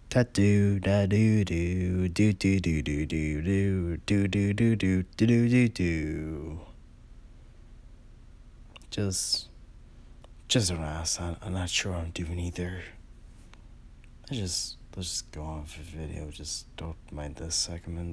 Tattoo da do do do do do do do do do do do do do do do. Just don't ask. I'm not sure what I'm doing either. Let's just go on with the video. Just don't mind this segment.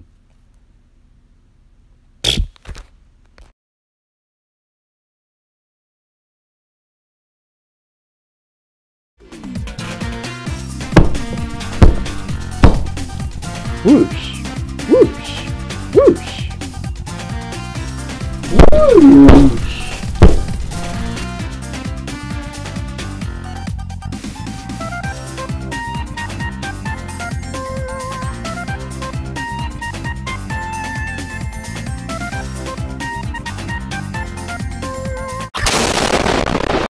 Whoosh, whoosh, whoosh. Woo!